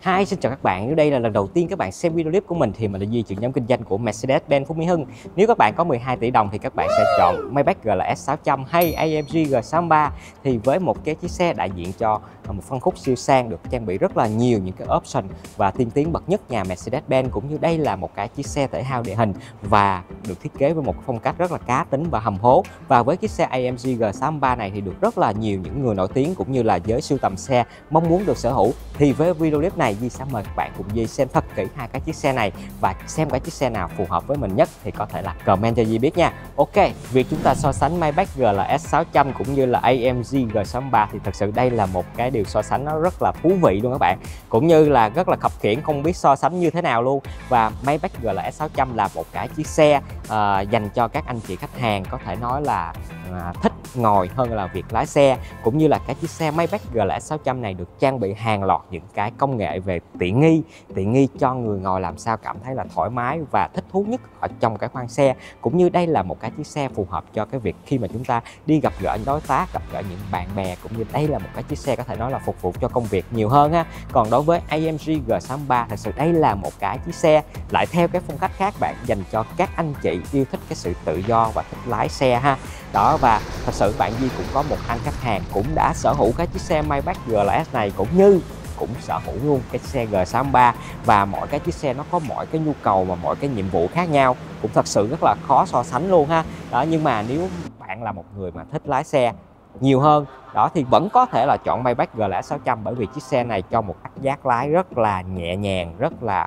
Xin chào các bạn, nếu đây là lần đầu tiên các bạn xem video clip của mình thì mình là Duy, trưởng nhóm kinh doanh của Mercedes-Benz Phú Mỹ Hưng. Nếu các bạn có 12 tỷ đồng thì các bạn sẽ chọn Maybach GLS 600 hay AMG G63. Thì với một cái chiếc xe đại diện cho một phân khúc siêu sang được trang bị rất là nhiều những cái option và tiên tiến bậc nhất nhà Mercedes-Benz, cũng như đây là một cái chiếc xe thể thao địa hình và được thiết kế với một phong cách rất là cá tính và hầm hố. Và với chiếc xe AMG G63 này thì được rất là nhiều những người nổi tiếng cũng như là giới sưu tầm xe mong muốn được sở hữu. Thì với video clip này Duy sẽ mời các bạn cùng Duy xem thật kỹ hai cái chiếc xe này và xem cái chiếc xe nào phù hợp với mình nhất thì có thể là comment cho Duy biết nha. Ok, việc chúng ta so sánh Maybach GLS 600 cũng như là AMG G63 thì thật sự đây là một cái điều so sánh nó rất là thú vị luôn các bạn, cũng như là rất là khập khiễng không biết so sánh như thế nào luôn. Và Maybach GLS 600 là một cái chiếc xe dành cho các anh chị khách hàng có thể nói là thích ngồi hơn là việc lái xe, cũng như là cái chiếc xe Maybach GLS 600 này được trang bị hàng loạt những cái công nghệ về tiện nghi cho người ngồi làm sao cảm thấy là thoải mái và thích thú nhất ở trong cái khoang xe. Cũng như đây là một cái chiếc xe phù hợp cho cái việc khi mà chúng ta đi gặp gỡ đối tác, gặp gỡ những bạn bè, cũng như đây là một cái chiếc xe có thể nói là phục vụ cho công việc nhiều hơn ha. Còn đối với AMG G63 thật sự đây là một cái chiếc xe lại theo cái phong cách khác bạn, dành cho các anh chị yêu thích cái sự tự do và thích lái xe ha. Đó, và thật sự bạn Duy cũng có một anh khách hàng cũng đã sở hữu cái chiếc xe Maybach GLS này, cũng như cũng sở hữu luôn cái xe G63, và mỗi cái chiếc xe nó có mỗi cái nhu cầu và mỗi cái nhiệm vụ khác nhau, cũng thật sự rất là khó so sánh luôn ha. Đó, nhưng mà nếu bạn là một người mà thích lái xe nhiều hơn đó thì vẫn có thể là chọn Maybach GLS 600, bởi vì chiếc xe này cho một cảm giác lái rất là nhẹ nhàng, rất là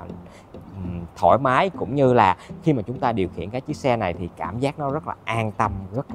thoải mái, cũng như là khi mà chúng ta điều khiển cái chiếc xe này thì cảm giác nó rất là an tâm, rất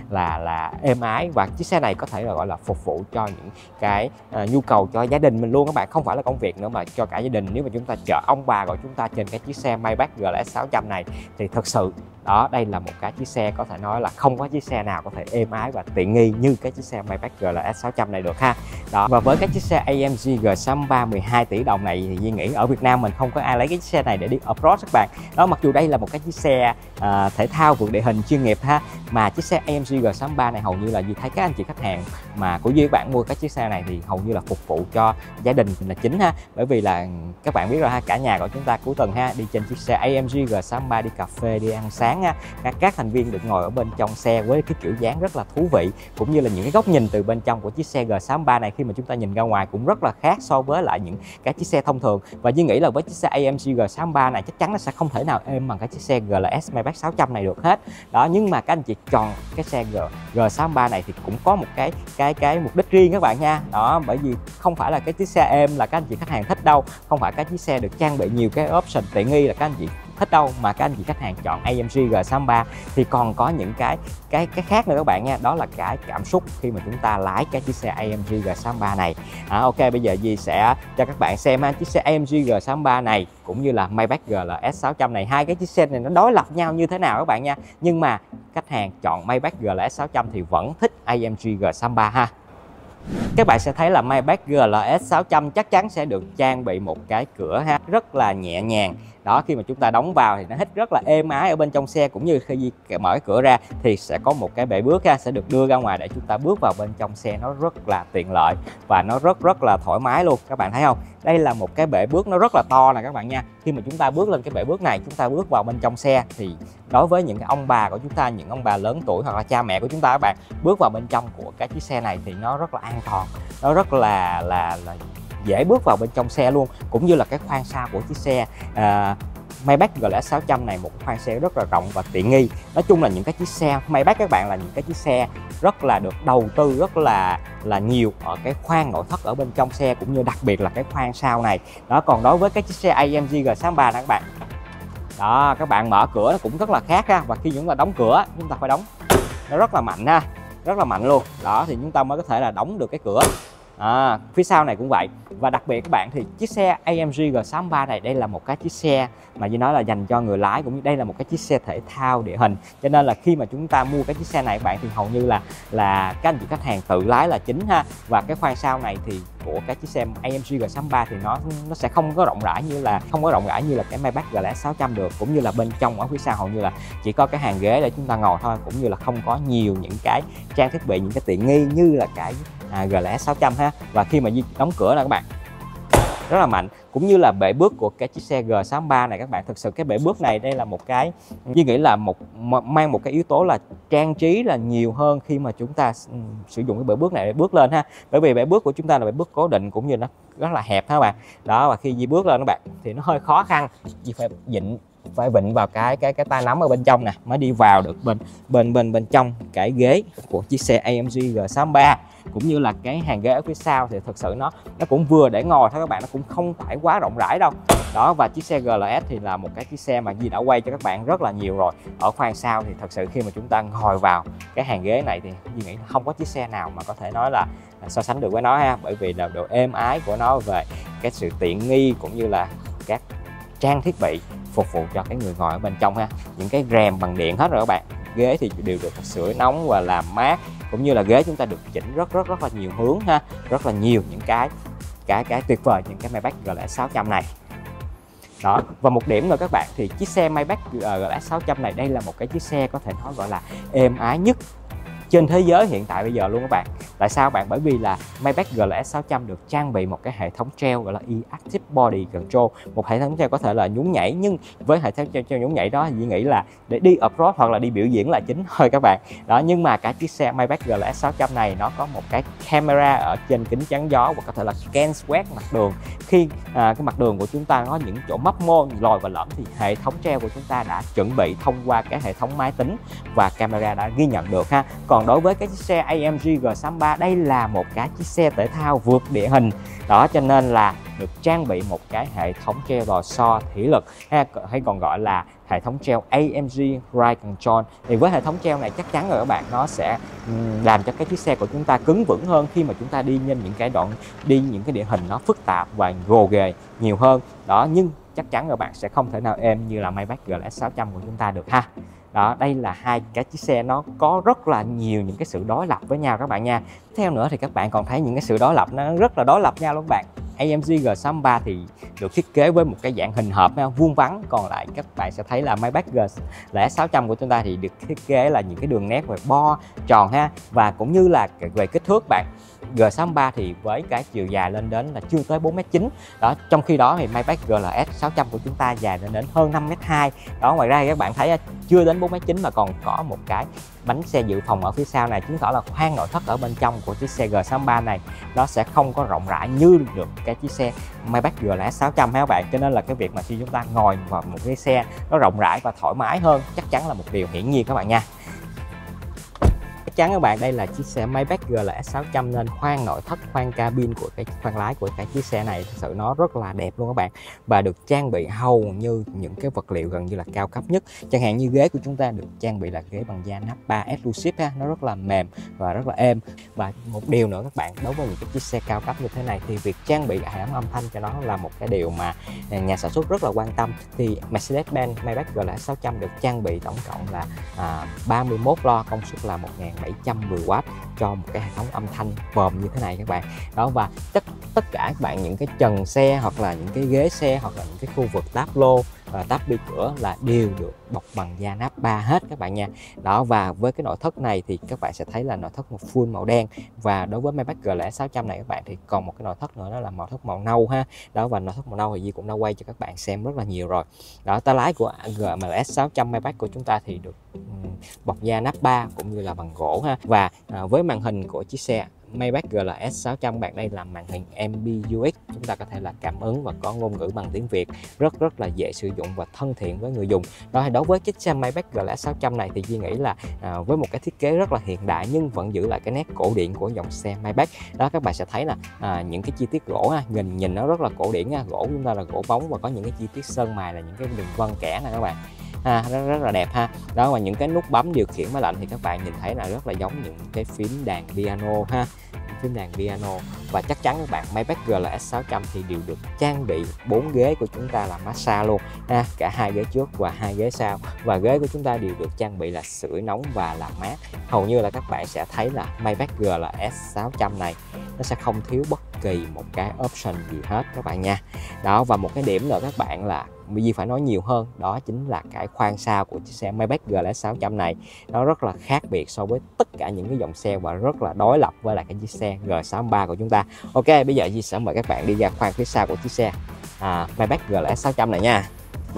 là êm ái. Và chiếc xe này có thể là gọi là phục vụ cho những cái nhu cầu cho gia đình mình luôn các bạn, không phải là công việc nữa mà cho cả gia đình. Nếu mà chúng ta chở ông bà của chúng ta trên cái chiếc xe Maybach GLS 600 này thì thật sự đó, đây là một cái chiếc xe có thể nói là không có chiếc xe nào có thể êm ái và tiện nghi như cái chiếc xe Maybach GLS 600 này được ha. Đó, và với cái chiếc xe AMG G63 12 tỷ đồng này thì Duy nghĩ ở Việt Nam mình không có ai lấy cái chiếc xe này để đi off-road các bạn. Đó, mặc dù đây là một cái chiếc xe thể thao vượt địa hình chuyên nghiệp ha, mà chiếc xe AMG G63 này hầu như là Duy thấy các anh chị khách hàng mà của Duy các bạn mua cái chiếc xe này thì hầu như là phục vụ cho gia đình là chính ha. Bởi vì là các bạn biết rồi ha, cả nhà của chúng ta cuối tuần ha đi trên chiếc xe AMG G63 đi cà phê, đi ăn sáng ha, các thành viên được ngồi ở bên trong xe với cái kiểu dáng rất là thú vị, cũng như là những cái góc nhìn từ bên trong của chiếc xe G63 này khi mà chúng ta nhìn ra ngoài cũng rất là khác so với lại những cái chiếc xe thông thường. Và Duy nghĩ là với chiếc xe AMG G63 này chắc chắn nó sẽ không thể nào êm bằng cái chiếc xe GLS Maybach 600 này được hết. Đó, nhưng mà các anh chị chọn cái xe G63 này thì cũng có một cái mục đích riêng các bạn nha. Đó, bởi vì không phải là cái chiếc xe êm là các anh chị khách hàng thích đâu, không phải cái chiếc xe được trang bị nhiều cái option tiện nghi là các anh chị thích đâu, mà các anh chị khách hàng chọn AMG G63 thì còn có những cái khác nữa các bạn nha. Đó là cái cảm xúc khi mà chúng ta lái cái chiếc xe AMG G63 này. Ok, bây giờ Duy sẽ cho các bạn xem chiếc xe AMG G63 này cũng như là Maybach GLS 600 này, hai cái chiếc xe này nó đối lập nhau như thế nào các bạn nha. Nhưng mà khách hàng chọn Maybach GLS 600 thì vẫn thích AMG G63 ha. Các bạn sẽ thấy là Maybach GLS 600 chắc chắn sẽ được trang bị một cái cửa ha, rất là nhẹ nhàng. Đó, khi mà chúng ta đóng vào thì nó hít rất là êm ái ở bên trong xe, cũng như khi mở cửa ra thì sẽ có một cái bệ bước ha, sẽ được đưa ra ngoài để chúng ta bước vào bên trong xe, nó rất là tiện lợi và nó rất là thoải mái luôn. Các bạn thấy không? Đây là một cái bệ bước nó rất là to nè các bạn nha. Khi mà chúng ta bước lên cái bệ bước này, chúng ta bước vào bên trong xe thì đối với những cái ông bà của chúng ta, những ông bà lớn tuổi hoặc là cha mẹ của chúng ta các bạn, bước vào bên trong của cái chiếc xe này thì nó rất là an toàn, nó rất là dễ bước vào bên trong xe luôn. Cũng như là cái khoang sau của chiếc xe Maybach GLS 600 này, một khoang xe rất là rộng và tiện nghi. Nói chung là những cái chiếc xe Maybach các bạn là những cái chiếc xe rất là được đầu tư rất là nhiều ở cái khoang nội thất ở bên trong xe, cũng như đặc biệt là cái khoang sau này. Đó, còn đối với cái chiếc xe AMG G63 này các bạn, đó, các bạn mở cửa nó cũng rất là khác ha, và khi chúng ta đóng cửa chúng ta phải đóng nó rất là mạnh ha, rất là mạnh luôn. Đó, thì chúng ta mới có thể là đóng được cái cửa. Phía sau này cũng vậy. Và đặc biệt các bạn thì chiếc xe AMG G63 này đây là một cái chiếc xe mà như nói là dành cho người lái, cũng như đây là một cái chiếc xe thể thao địa hình, cho nên là khi mà chúng ta mua cái chiếc xe này các bạn thì hầu như là các anh chị khách hàng tự lái là chính ha. Và cái khoang sau này thì của cái chiếc xe AMG G63 thì nó sẽ không có rộng rãi như là cái Maybach GLS 600 được, cũng như là bên trong ở phía sau hầu như là chỉ có cái hàng ghế để chúng ta ngồi thôi, cũng như là không có nhiều những cái trang thiết bị, những cái tiện nghi như là cái GLS 600 ha. Và khi mà đóng cửa là các bạn rất là mạnh. Cũng như là bệ bước của cái chiếc xe G63 này các bạn, thực sự cái bệ bước này đây là một cái Duy nghĩ là mang một cái yếu tố là trang trí là nhiều hơn khi mà chúng ta sử dụng cái bệ bước này để bước lên ha. Bởi vì bệ bước của chúng ta là bệ bước cố định cũng như nó rất là hẹp ha các bạn. Đó, và khi Di bước lên các bạn thì nó hơi khó khăn, Di phải vịn vào cái tay nắm ở bên trong nè mới đi vào được bên trong cái ghế của chiếc xe AMG G63. Cũng như là cái hàng ghế ở phía sau thì thực sự nó cũng vừa để ngồi thôi các bạn, nó cũng không phải quá rộng rãi đâu. Đó, và chiếc xe GLS thì là một cái chiếc xe mà Di đã quay cho các bạn rất là nhiều rồi. Ở khoang sau thì thật sự khi mà chúng ta ngồi vào cái hàng ghế này thì Di nghĩ không có chiếc xe nào mà có thể nói là so sánh được với nó ha, bởi vì là độ êm ái của nó về cái sự tiện nghi cũng như là các trang thiết bị phục vụ cho cái người ngồi ở bên trong ha. Những cái rèm bằng điện hết rồi các bạn, ghế thì đều được sưởi nóng và làm mát, cũng như là ghế chúng ta được chỉnh rất là nhiều hướng ha, rất là nhiều những cái tuyệt vời những cái Maybach GLS 600 này. Đó, và một điểm nữa các bạn thì chiếc xe Maybach GLS 600 này đây là một cái chiếc xe có thể nói gọi là êm ái nhất trên thế giới hiện tại bây giờ luôn các bạn. Tại sao bạn? Bởi vì là Maybach GLS 600 được trang bị một cái hệ thống treo gọi là E-Active Body Control, một hệ thống treo có thể là nhún nhảy, nhưng với hệ thống treo nhún nhảy đó Dĩ nghĩ là để đi off-road hoặc là đi biểu diễn là chính thôi các bạn. Đó, nhưng mà cái chiếc xe Maybach GLS 600 này nó có một cái camera ở trên kính chắn gió và có thể là scan quét mặt đường. Khi cái mặt đường của chúng ta có những chỗ mấp mô, lồi và lõm thì hệ thống treo của chúng ta đã chuẩn bị thông qua cái hệ thống máy tính và camera đã ghi nhận được ha. Còn đối với cái chiếc xe AMG G63 đây là một cái chiếc xe thể thao vượt địa hình. Đó, cho nên là được trang bị một cái hệ thống treo lò xo thủy lực hay còn gọi là hệ thống treo AMG Ride Control. Thì với hệ thống treo này chắc chắn rồi các bạn, nó sẽ làm cho cái chiếc xe của chúng ta cứng vững hơn khi mà chúng ta đi trên những cái địa hình nó phức tạp và gồ ghề nhiều hơn. Đó, nhưng chắc chắn rồi bạn sẽ không thể nào êm như là Maybach GLS 600 của chúng ta được ha. Đó, đây là hai cái chiếc xe nó có rất là nhiều những cái sự đối lập với nhau các bạn nha. Theo nữa thì các bạn còn thấy những cái sự đối lập nó rất là đối lập nhau luôn các bạn. AMG G63 thì được thiết kế với một cái dạng hình hộp vuông vắn, còn lại các bạn sẽ thấy là Maybach GLS 600 của chúng ta thì được thiết kế là những cái đường nét về bo, tròn ha, và cũng như là về kích thước bạn. G63 thì với cái chiều dài lên đến là chưa tới 4m9. Đó, trong khi đó thì Maybach GLS 600 của chúng ta dài lên đến hơn 5m2. Đó, ngoài ra thì các bạn thấy chưa đến 4m9 mà còn có một cái bánh xe dự phòng ở phía sau này, chứng tỏ là khoang nội thất ở bên trong của chiếc xe G63 này nó sẽ không có rộng rãi như được cái chiếc xe Maybach GLS 600 ha các bạn. Cho nên là cái việc mà khi chúng ta ngồi vào một cái xe nó rộng rãi và thoải mái hơn chắc chắn là một điều hiển nhiên các bạn nha. Chắc chắn các bạn, đây là chiếc xe Maybach GLS 600 nên khoang nội thất, khoang cabin của cái khoang lái của cái chiếc xe này thực sự nó rất là đẹp luôn các bạn, và được trang bị hầu như những cái vật liệu gần như là cao cấp nhất. Chẳng hạn như ghế của chúng ta được trang bị là ghế bằng da Nappa Exclusive ha, nó rất là mềm và rất là êm. Và một điều nữa các bạn, đối với những cái chiếc xe cao cấp như thế này thì việc trang bị hệ thống âm thanh cho nó là một cái điều mà nhà sản xuất rất là quan tâm. Thì Mercedes-Benz Maybach GLS 600 được trang bị tổng cộng là 31 loa công suất là 1710W cho một cái hệ thống âm thanh vòm như thế này các bạn. Đó, và tất cả các bạn những cái trần xe hoặc là những cái ghế xe hoặc là những cái khu vực táp lô và táp bi cửa là đều được bọc bằng da Nappa hết các bạn nha. Đó, và với cái nội thất này thì các bạn sẽ thấy là nội thất một full màu đen, và đối với Maybach GLS 600 này các bạn thì còn một cái nội thất nữa, đó là nội thất màu nâu ha. Đó, và nội thất màu nâu thì Di cũng đã quay cho các bạn xem rất là nhiều rồi. Đó, tay lái của GLS 600 Maybach của chúng ta thì được bọc da Nappa cũng như là bằng gỗ ha. Và với màn hình của chiếc xe Maybach GLS 600 bạn, đây là màn hình MBUX, chúng ta có thể là cảm ứng và có ngôn ngữ bằng tiếng Việt, rất là dễ sử dụng và thân thiện với người dùng. Đó, thì đối với chiếc xe Maybach GLS 600 này thì Duy nghĩ là với một cái thiết kế rất là hiện đại nhưng vẫn giữ lại cái nét cổ điển của dòng xe Maybach. Đó, các bạn sẽ thấy là những cái chi tiết gỗ nhìn nó rất là cổ điển ha. Gỗ chúng ta là gỗ bóng và có những cái chi tiết sơn mài là những cái đường vân kẻ này các bạn. Rất là đẹp ha. Đó, và những cái nút bấm điều khiển máy lạnh thì các bạn nhìn thấy là rất là giống những cái phím đàn piano ha, phím đàn piano. Và chắc chắn các bạn, Maybach GLS 600 thì đều được trang bị 4 ghế của chúng ta là massage luôn ha, cả 2 ghế trước và 2 ghế sau, và ghế của chúng ta đều được trang bị là sưởi nóng và làm mát. Hầu như là các bạn sẽ thấy là Maybach GLS 600 này nó sẽ không thiếu bất kỳ một cái option gì hết các bạn nha. Đó, và một cái điểm nữa các bạn là Di phải nói nhiều hơn, đó chính là cái khoang sau của chiếc xe Maybach GLS 600 này. Nó rất là khác biệt so với tất cả những cái dòng xe và rất là đối lập với lại cái chiếc xe G63 của chúng ta. Ok, bây giờ Di sẽ mời các bạn đi ra khoang phía sau của chiếc xe Maybach GLS 600 này nha.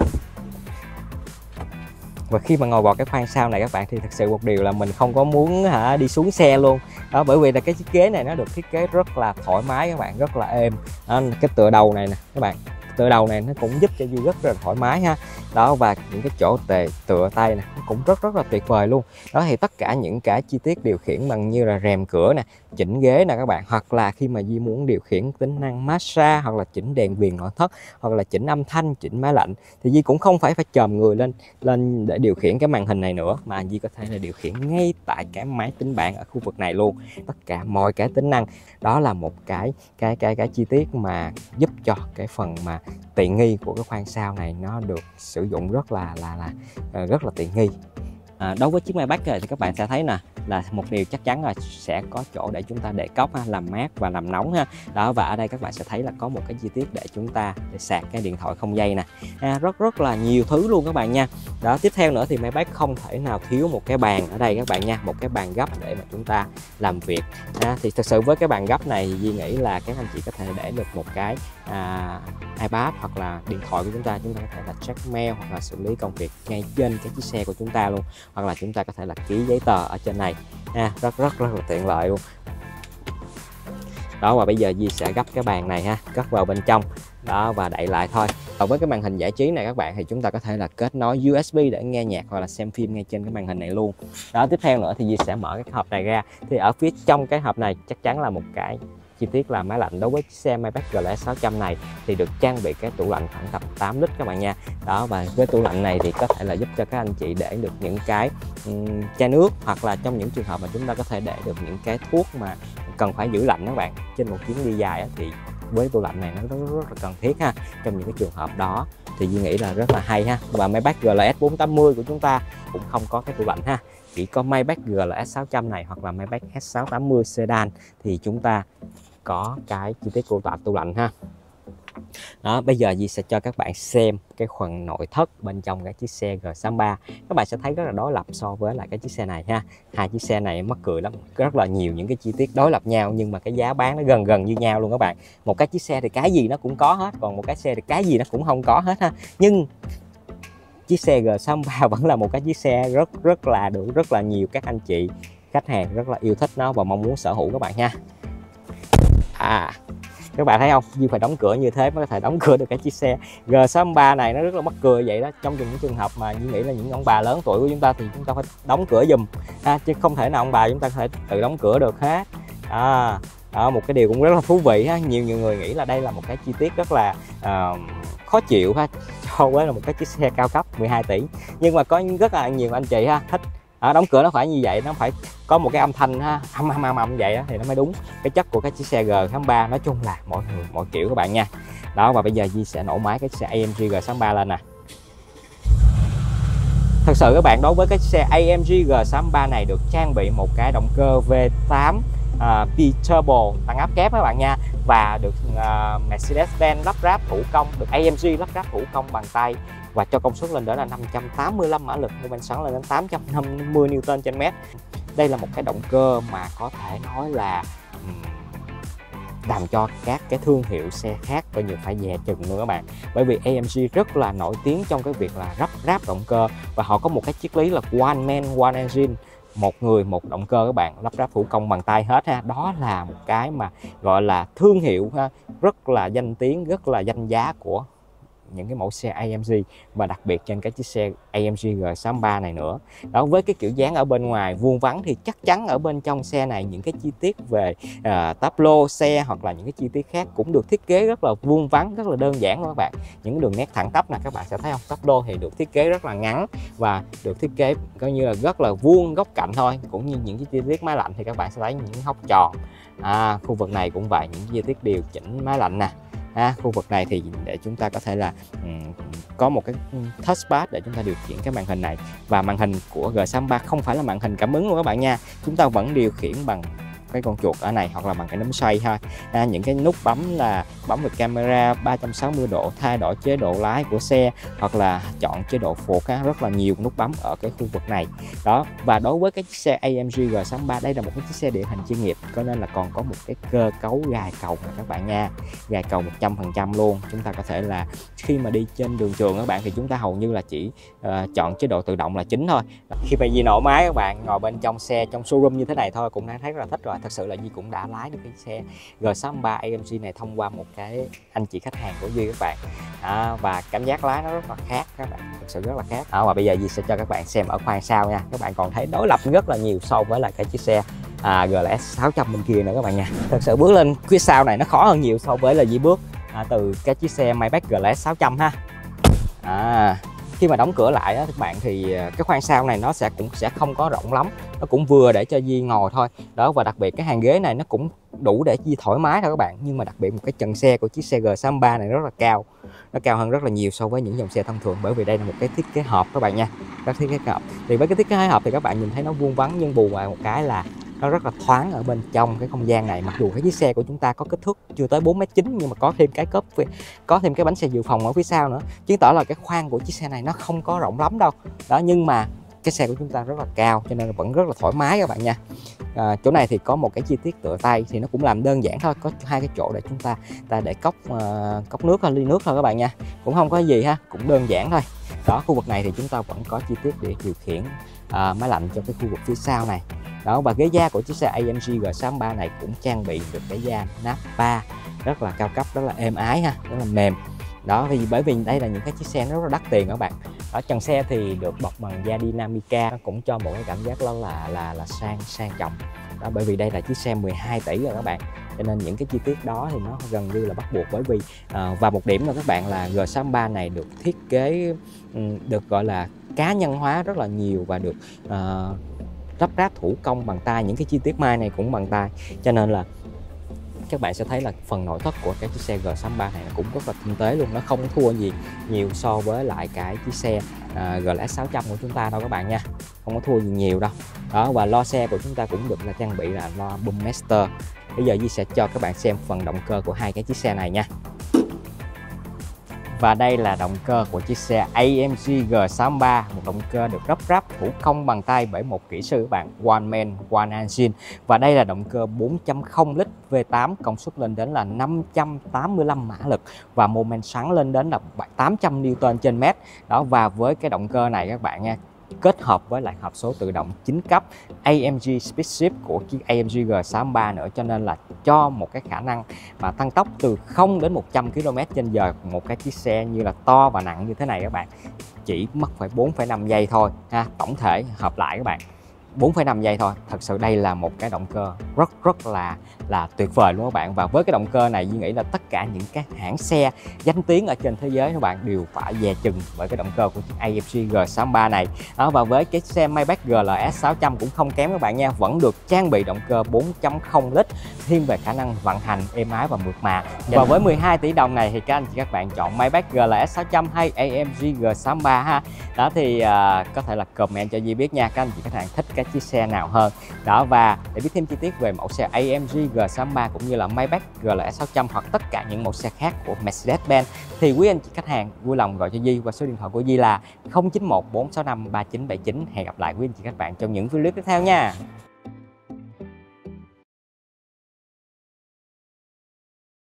Và khi mà ngồi vào cái khoang sau này các bạn, thì thật sự một điều là mình không có muốn đi xuống xe luôn đó, bởi vì là cái chiếc ghế này nó được thiết kế rất là thoải mái các bạn, rất là êm đó. Cái tựa đầu này nè các bạn, tựa đầu này nó cũng giúp cho Duy rất là thoải mái ha đó, và những cái chỗ tựa tay này nó cũng rất là tuyệt vời luôn đó. Thì tất cả những cái chi tiết điều khiển bằng như là rèm cửa nè, chỉnh ghế nè các bạn, hoặc là khi mà Duy muốn điều khiển tính năng massage, hoặc là chỉnh đèn viền nội thất, hoặc là chỉnh âm thanh, chỉnh máy lạnh, thì Duy cũng không phải chồm người lên để điều khiển cái màn hình này nữa, mà Duy có thể là điều khiển ngay tại cái máy tính bảng ở khu vực này luôn. Tất cả mọi cái tính năng đó là một cái chi tiết mà giúp cho cái phần mà tiện nghi của cái khoang sau này nó được sử dụng rất là tiện nghi. Đối với chiếc Maybach thì các bạn sẽ thấy nè, là một điều chắc chắn là sẽ có chỗ để chúng ta để cốc làm mát và làm nóng ha đó. Và ở đây các bạn sẽ thấy là có một cái chi tiết để chúng ta để sạc cái điện thoại không dây nè, rất là nhiều thứ luôn các bạn nha đó. Tiếp theo nữa thì Maybach không thể nào thiếu một cái bàn ở đây các bạn nha, một cái bàn gấp để mà chúng ta làm việc thì thật sự với cái bàn gấp này Duy nghĩ là các anh chị có thể để được một cái iPad hoặc là điện thoại của chúng ta có thể là check mail hoặc là xử lý công việc ngay trên cái chiếc xe của chúng ta luôn, hoặc là chúng ta có thể là ký giấy tờ ở trên này rất là tiện lợi luôn đó. Và bây giờ Duy sẽ gấp cái bàn này cất vào bên trong đó và đậy lại thôi. Và với cái màn hình giải trí này các bạn, thì chúng ta có thể là kết nối USB để nghe nhạc hoặc là xem phim ngay trên cái màn hình này luôn đó. Tiếp theo nữa thì Duy sẽ mở cái hộp này ra, thì ở phía trong cái hộp này chắc chắn là một cái chi tiết là máy lạnh. Đối với chiếc xe Maybach GLS 600 này thì được trang bị cái tủ lạnh khoảng tầm 8 lít các bạn nha đó. Và với tủ lạnh này thì có thể là giúp cho các anh chị để được những cái chai nước, hoặc là trong những trường hợp mà chúng ta có thể để được những cái thuốc mà cần phải giữ lạnh các bạn trên một chuyến đi dài thì với tủ lạnh này nó rất là cần thiết ha. Trong những cái trường hợp đó thì Duy nghĩ là rất là hay ha. Và Maybach GLS 480 của chúng ta cũng không có cái tủ lạnh ha, chỉ có Maybach GLS 600 này hoặc là Maybach S680 Sedan thì chúng ta có cái chi tiết của tủ lạnh ha đó. Bây giờ Duy sẽ cho các bạn xem cái phần nội thất bên trong cái chiếc xe G63. Các bạn sẽ thấy rất là đối lập so với lại cái chiếc xe này ha. Hai chiếc xe này mắc cười lắm, rất là nhiều những cái chi tiết đối lập nhau nhưng mà cái giá bán nó gần như nhau luôn các bạn. Một cái chiếc xe thì cái gì nó cũng có hết, còn một cái xe thì cái gì nó cũng không có hết ha. Nhưng chiếc xe G63 vẫn là một cái chiếc xe rất là nhiều các anh chị khách hàng rất là yêu thích nó và mong muốn sở hữu các bạn nha. Các bạn thấy không, Duy phải đóng cửa như thế mới có thể đóng cửa được cái chiếc xe G63 này. Nó rất là mắc cười vậy đó. Trong những trường hợp mà Duy nghĩ là những ông bà lớn tuổi của chúng ta thì chúng ta phải đóng cửa giùm chứ không thể nào ông bà chúng ta có thể tự đóng cửa được hết đó. Một cái điều cũng rất là thú vị ha. Nhiều người nghĩ là đây là một cái chi tiết rất là khó chịu ha, so với là một cái chiếc xe cao cấp 12 tỷ, nhưng mà có rất là nhiều anh chị thích đóng cửa nó phải như vậy, nó phải có một cái âm thanh âm vậy đó, thì nó mới đúng cái chất của cái chiếc xe G63. Nói chung là mỗi người mỗi kiểu các bạn nha đó. Và bây giờ Duy sẽ nổ máy cái xe AMG G63 lên nè. Thật sự các bạn, đối với cái xe AMG G63 này được trang bị một cái động cơ V8 Turbo tăng áp kép các bạn nha, và được Mercedes-Benz lắp ráp thủ công, được AMG lắp ráp thủ công bằng tay, và cho công suất lên đến là 585 mã lực, mô men xoắn lên đến 850 Nm/m. Đây là một cái động cơ mà có thể nói là làm cho các cái thương hiệu xe khác coi như phải dè chừng luôn các bạn, bởi vì AMG rất là nổi tiếng trong cái việc là lắp ráp động cơ, và họ có một cái triết lý là one man one engine, một người một động cơ các bạn, lắp ráp thủ công bằng tay hết ha. Đó là một cái mà gọi là thương hiệu ha, rất là danh tiếng, rất là danh giá của những cái mẫu xe AMG, và đặc biệt trên cái chiếc xe AMG G63 này nữa đó. Với cái kiểu dáng ở bên ngoài vuông vắn thì chắc chắn ở bên trong xe này những cái chi tiết về táp lô xe hoặc là những cái chi tiết khác cũng được thiết kế rất là vuông vắn, rất là đơn giản các bạn. Những đường nét thẳng tắp nè, các bạn sẽ thấy không, táp lô thì được thiết kế rất là ngắn và được thiết kế coi như là rất là vuông góc cạnh thôi. Cũng như những cái chi tiết máy lạnh thì các bạn sẽ thấy những hốc tròn, khu vực này cũng vậy, những chi tiết điều chỉnh máy lạnh nè. Khu vực này thì để chúng ta có thể là có một cái touchpad để chúng ta điều khiển cái màn hình này. Và màn hình của G63 không phải là màn hình cảm ứng luôn các bạn nha, chúng ta vẫn điều khiển bằng cái con chuột ở này, hoặc là bằng cái nấm xoay ha. Những cái nút bấm là bấm về camera 360 độ, thay đổi chế độ lái của xe, hoặc là chọn chế độ phượt ha. Rất là nhiều nút bấm ở cái khu vực này đó. Và đối với cái chiếc xe AMG G63 đây là một cái chiếc xe địa hình chuyên nghiệp, cho nên là còn có một cái cơ cấu gài cầu này các bạn nha, gài cầu 100% luôn. Chúng ta có thể là khi mà đi trên đường trường các bạn thì chúng ta hầu như là chỉ chọn chế độ tự động là chính thôi. Khi mà Di nổ máy các bạn ngồi bên trong xe, trong showroom như thế này thôi cũng đang thấy rất là thích rồi. Thật sự là Di cũng đã lái được cái xe G63 AMG này thông qua một cái anh chị khách hàng của Duy các bạn. Và cảm giác lái nó rất là khác các bạn, thực sự rất là khác. Và bây giờ Di sẽ cho các bạn xem ở khoang sau nha. Các bạn còn thấy đối lập rất là nhiều so với lại cái chiếc xe GLS 600 bên kia nữa các bạn nha. Thật sự bước lên phía sau này nó khó hơn nhiều so với là Di bước từ cái chiếc xe Maybach GLS 600 ha. Khi mà đóng cửa lại đó các bạn thì cái khoang sau này nó cũng sẽ không có rộng lắm, nó cũng vừa để cho Di ngồi thôi đó. Và đặc biệt cái hàng ghế này nó cũng đủ để Di thoải mái thôi các bạn. Nhưng mà đặc biệt một cái trần xe của chiếc xe G63 này rất là cao, nó cao hơn rất là nhiều so với những dòng xe thông thường, bởi vì đây là một cái thiết kế hộp các bạn nha. Các thiết kế hộp thì với cái thiết kế hộp thì các bạn nhìn thấy nó vuông vắn, nhưng bù lại một cái là nó rất là thoáng ở bên trong cái không gian này. Mặc dù cái chiếc xe của chúng ta có kích thước chưa tới 4m9 nhưng mà có thêm cái cốp, có thêm cái bánh xe dự phòng ở phía sau nữa, chứng tỏ là cái khoang của chiếc xe này nó không có rộng lắm đâu đó. Nhưng mà cái xe của chúng ta rất là cao cho nên vẫn rất là thoải mái các bạn nha. Chỗ này thì có một cái chi tiết tựa tay thì nó cũng làm đơn giản thôi, có hai cái chỗ để chúng ta để cốc nước hay ly nước thôi các bạn nha, cũng không có gì ha, cũng đơn giản thôi đó. Khu vực này thì chúng ta vẫn có chi tiết để điều khiển máy lạnh cho cái khu vực phía sau này đó. Và ghế da của chiếc xe AMG G63 này cũng trang bị được cái da nappa rất là cao cấp, rất là êm ái ha, rất là mềm đó. Bởi vì đây là những cái chiếc xe nó rất là đắt tiền các bạn. Ở trần xe thì được bọc bằng da Dinamica, nó cũng cho một cái cảm giác đó là sang trọng đó. Bởi vì đây là chiếc xe 12 tỷ rồi các bạn, cho nên những cái chi tiết đó thì nó gần như là bắt buộc. Bởi vì và một điểm là các bạn là G63 này được thiết kế được gọi là cá nhân hóa rất là nhiều và được lắp ráp thủ công bằng tay. Những cái chi tiết mai này cũng bằng tay, cho nên là các bạn sẽ thấy là phần nội thất của cái chiếc xe G63 này nó cũng rất là tinh tế luôn, nó không thua gì nhiều so với lại cái chiếc xe GLS 600 của chúng ta đâu các bạn nha, không có thua gì nhiều đâu đó. Và lo xe của chúng ta cũng được là trang bị là lo Boommaster. Bây giờ Di sẽ cho các bạn xem phần động cơ của hai cái chiếc xe này nha. Và đây là động cơ của chiếc xe AMG G63, một động cơ được lắp ráp thủ công bằng tay bởi một kỹ sư các bạn, one man one engine. Và đây là động cơ 4.0 lít V8, công suất lên đến là 585 mã lực và mô men xoắn lên đến là 800 Nm/m đó. Và với cái động cơ này các bạn nha, kết hợp với lại hộp số tự động 9 cấp AMG Speedshift của chiếc AMG G63 nữa, cho nên là cho một cái khả năng mà tăng tốc từ 0 đến 100 km/h. Một cái chiếc xe như là to và nặng như thế này các bạn chỉ mất phải 4,5 giây thôi ha. Tổng thể hợp lại các bạn 4,5 giây thôi. Thật sự đây là một cái động cơ rất là tuyệt vời luôn các bạn. Và với cái động cơ này Duy nghĩ là tất cả những các hãng xe danh tiếng ở trên thế giới các bạn đều phải dè chừng bởi cái động cơ của chiếc AMG G63 này đó. Và với cái xe Maybach GLS 600 cũng không kém các bạn nha, vẫn được trang bị động cơ 4.0 lít, thiên về khả năng vận hành êm ái và mượt mà. Và với 12 tỷ đồng này thì các anh chị các bạn chọn Maybach GLS 600 hay AMG G63 ha. Đó thì có thể là comment cho Duy biết nha, các anh chị các bạn thích cái chiếc xe nào hơn đó. Và để biết thêm chi tiết về mẫu xe AMG G63 cũng như là Maybach GLS 600 hoặc tất cả những mẫu xe khác của Mercedes-Benz thì quý anh chị khách hàng vui lòng gọi cho Duy qua số điện thoại của Duy là 0914653979. Hẹn gặp lại quý anh chị các bạn trong những video clip tiếp theo nha.